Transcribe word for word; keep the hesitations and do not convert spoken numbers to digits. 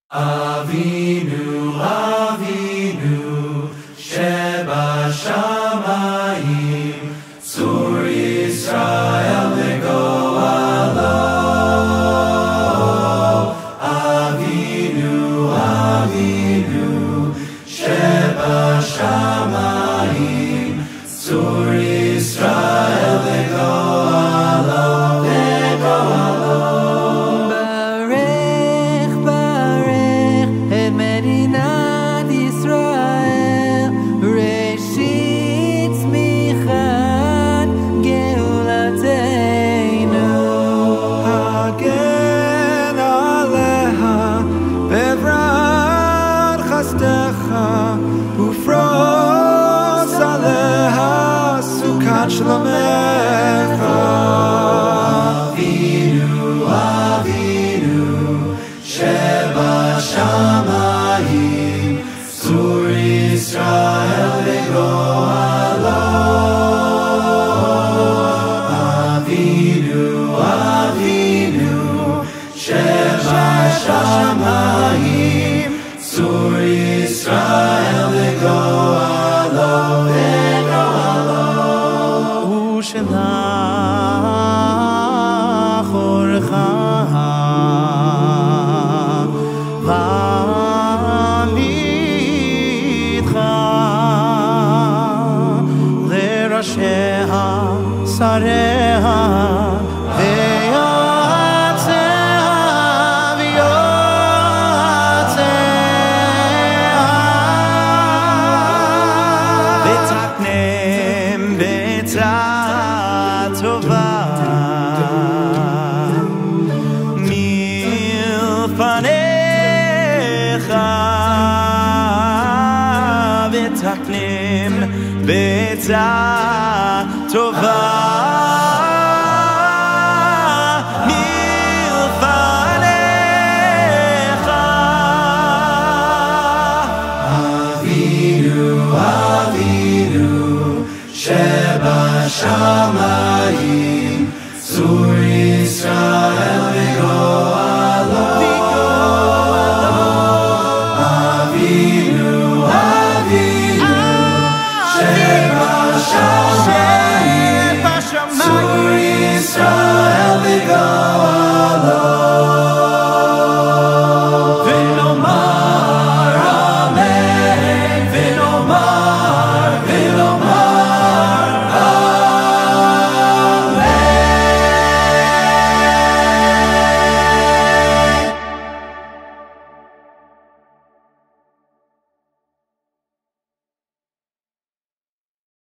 Avinu, Avinu, Shebashamayim, Tzur Yisrael legoalo. Avinu, Avinu, Shebashamayim, Tzur Yisrael legoalo, legoalo. Avinu, Avinu, Shebashamayim, Tzur Yisrael legoalo. Avinu, Avinu, Shebashamayim, Tzur Yisrael legoalo, legoalo. Shelach orcha v'amidcha l'rasheha sareha v'yatzeha v'yatzeha v'taknem v'tzah tova milfanecha v'taknem v'tzah tova.